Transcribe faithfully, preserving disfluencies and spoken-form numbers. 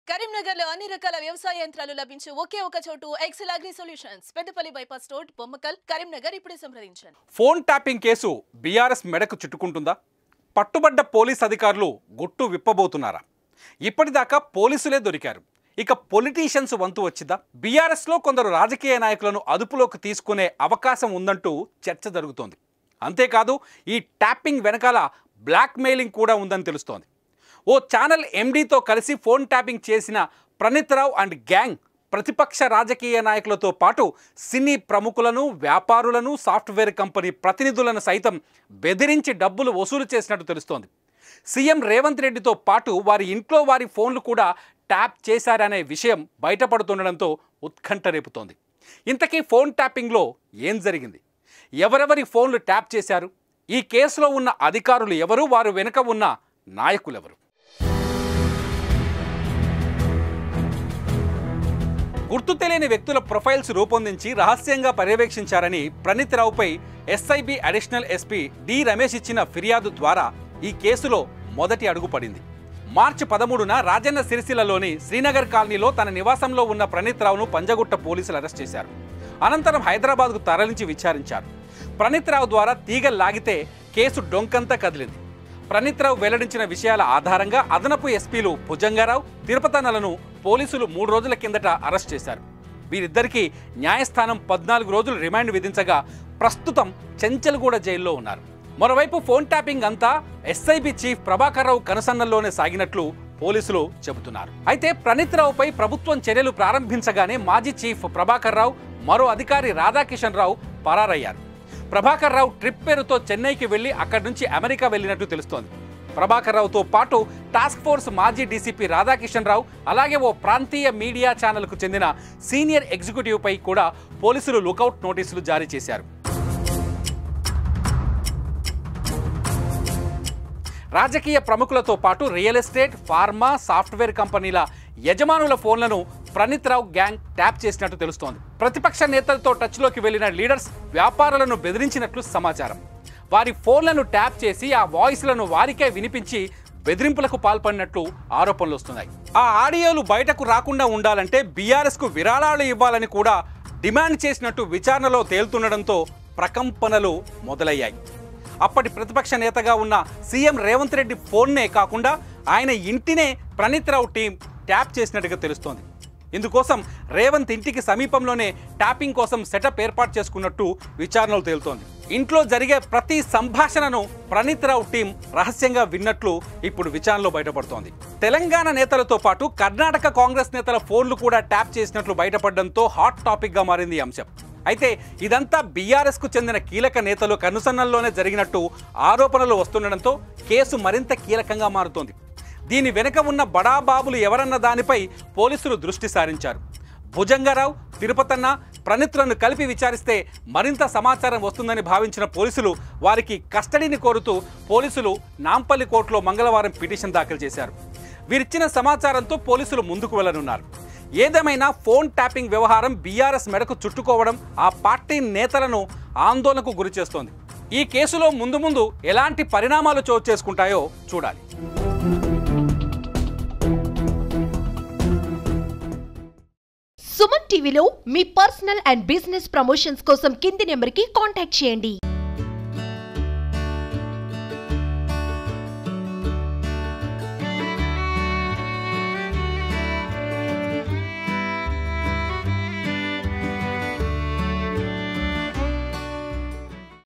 కరీంనగర్లో అన్ని రకాల వ్యవసాయ యంత్రాలు లభించే ఒకే ఒక చోటు Excel agri solutions Peddapalli bypass road Bommakal Karimnagar ఇప్పుడే సంప్రదించండి. ఫోన్ ట్యాపింగ్ కేసు బీఆర్ఎస్ మెడకు చుట్టుకుంటుందా? పట్టుబడ్డ పోలీస్ అధికారులు గుట్టు విప్పబోతున్నారా? ఇప్పటిదాకా పోలీసులే దొరికారు, ఇక పొలిటీషియన్స్ వంతు వచ్చిందా? బీఆర్ఎస్లో కొందరు రాజకీయ నాయకులను అదుపులోకి తీసుకునే అవకాశం ఉందంటూ చర్చ జరుగుతోంది. అంతేకాదు ఈ ట్యాపింగ్ వెనకాల బ్లాక్ మెయిలింగ్ కూడా ఉందని తెలుస్తోంది. ఓ ఛానల్ ఎండీతో కలిసి ఫోన్ ట్యాపింగ్ చేసిన ప్రణీత్ రావు అండ్ గ్యాంగ్ ప్రతిపక్ష రాజకీయ నాయకులతో పాటు సినీ ప్రముఖులను, వ్యాపారులను, సాఫ్ట్వేర్ కంపెనీ ప్రతినిధులను సైతం బెదిరించి డబ్బులు వసూలు చేసినట్టు తెలుస్తోంది. సీఎం రేవంత్ రెడ్డితో పాటు వారి ఇంట్లో వారి ఫోన్లు కూడా ట్యాప్ చేశారనే విషయం బయటపడుతుండడంతో ఉత్కంఠ రేపుతోంది. ఇంతకీ ఫోన్ ట్యాపింగ్లో ఏం జరిగింది? ఎవరెవరి ఫోన్లు ట్యాప్ చేశారు? ఈ కేసులో ఉన్న అధికారులు ఎవరు? వారు వెనుక ఉన్న నాయకులెవరు? గుర్తు తెలియని వ్యక్తుల ప్రొఫైల్స్ రూపొందించి రహస్యంగా పర్యవేక్షించారని ప్రణీత్ రావుపై SIB additional SP D Ramesh ఇచ్చిన ఫిర్యాదు ద్వారా ఈ కేసులో మొదటి అడుగు పడింది. మార్చి పదమూడున రాజన్న సిరిసిల్లలోని శ్రీనగర్ కాలనీలో తన నివాసంలో ఉన్న ప్రణీత్ రావును పంజగుట్ట పోలీసులు అరెస్ట్ చేశారు. అనంతరం హైదరాబాద్కు తరలించి విచారించారు. ప్రణీత్ రావు ద్వారా తీగ లాగితే కేసు డొంకంతా కదిలింది. ప్రణీత్ రావు వెల్లడించిన విషయాల ఆధారంగా అదనపు ఎస్పీలు భుజంగారావు, తిరుపతన్నలను పోలీసులు మూడు రోజుల కిందట అరెస్ట్ చేశారు. వీరిద్దరికీ న్యాయస్థానం పద్నాలుగు రోజులు రిమాండ్ విధించగా ప్రస్తుతం చెంచల్గూడ జైల్లో ఉన్నారు. మరోవైపు ఫోన్ ట్యాపింగ్ అంతా ఎస్ఐబి చీఫ్ ప్రభాకర్ రావు కనుసన్నల్లోనే సాగినట్లు పోలీసులు చెబుతున్నారు. అయితే ప్రణీత్ రావుపై ప్రభుత్వం చర్యలు ప్రారంభించగానే మాజీ చీఫ్ ప్రభాకర్ రావు, మరో అధికారి రాధాకిషన్ రావు పరారయ్యారు. ప్రభాకర్ రావు ట్రిప్ పేరుతో చెన్నైకి వెళ్లి అక్కడి నుంచి అమెరికా వెళ్లినట్టు తెలుస్తోంది. ప్రభాకర్ రావుతో పాటు టాస్క్ ఫోర్స్ మాజీ డీసీపీ రాధాకిషన్ రావు, అలాగే ఓ ప్రాంతీయ మీడియా ఛానల్కు చెందిన సీనియర్ ఎగ్జిక్యూటివ్ పై కూడా పోలీసులు లుకౌట్ నోటీసులు జారీ చేశారు. రాజకీయ ప్రముఖులతో పాటు రియల్ ఎస్టేట్, ఫార్మా, సాఫ్ట్వేర్ కంపెనీల యజమానుల ఫోన్లను ప్రణీత్ రావు గ్యాంగ్ ట్యాప్ చేసినట్టు తెలుస్తోంది. ప్రతిపక్ష నేతలతో టచ్లోకి వెళ్లిన లీడర్స్ వ్యాపారులను బెదిరించినట్లు సమాచారం. వారి ఫోన్లను ట్యాప్ చేసి ఆ వాయిస్లను వారికే వినిపించి బెదిరింపులకు పాల్పడినట్లు ఆరోపణలు వస్తున్నాయి. ఆ ఆడియోలు బయటకు రాకుండా ఉండాలంటే బీఆర్ఎస్కు విరాళాలు ఇవ్వాలని కూడా డిమాండ్ చేసినట్టు విచారణలో తేలుతుండడంతో ప్రకంపనలు మొదలయ్యాయి. అప్పటి ప్రతిపక్ష నేతగా ఉన్న సీఎం రేవంత్ రెడ్డి ఫోన్నే కాకుండా ఆయన ఇంటినే ప్రణీత్ రావు టీం ట్యాప్ చేసినట్టుగా తెలుస్తోంది. ఇందుకోసం రేవంత్ ఇంటికి సమీపంలోనే ట్యాపింగ్ కోసం సెటప్ ఏర్పాటు చేసుకున్నట్టు విచారణలు తేలుతోంది. ఇంట్లో జరిగే ప్రతి సంభాషణను ప్రణీత్ రావు టీం రహస్యంగా విన్నట్లు ఇప్పుడు విచారణలో బయటపడుతోంది. తెలంగాణ నేతలతో పాటు కర్ణాటక కాంగ్రెస్ నేతల ఫోన్లు కూడా ట్యాప్ చేసినట్లు బయటపడడంతో హాట్ టాపిక్ గా మారింది ఈ అంశం. అయితే ఇదంతా బీఆర్ఎస్ కు చెందిన కీలక నేతలు కనుసన్నల్లోనే జరిగినట్టు ఆరోపణలు వస్తుండడంతో కేసు మరింత కీలకంగా మారుతోంది. దీని వెనుక ఉన్న బడాబాబులు ఎవరన్న దానిపై పోలీసులు దృష్టి సారించారు. భుజంగారావు, తిరుపతన్న, ప్రణీత్లను కలిపి విచారిస్తే మరింత సమాచారం వస్తుందని భావించిన పోలీసులు వారికి కస్టడీని కోరుతూ పోలీసులు నాంపల్లి కోర్టులో మంగళవారం పిటిషన్ దాఖలు చేశారు. వీరిచ్చిన సమాచారంతో పోలీసులు ముందుకు వెళ్లనున్నారు. ఏదేమైనా ఫోన్ ట్యాపింగ్ వ్యవహారం బీఆర్ఎస్ మెడకు చుట్టుకోవడం ఆ పార్టీ నేతలను ఆందోళనకు గురి చేస్తోంది. ఈ కేసులో ముందు ముందు ఎలాంటి పరిణామాలు చోటు చేసుకుంటాయో చూడాలి. సుమన్ టీవీలో మీ పర్సనల్ అండ్ బిజినెస్ ప్రమోషన్స్ కోసం కింది నెంబర్కి కాంటాక్ట్ చేయండి.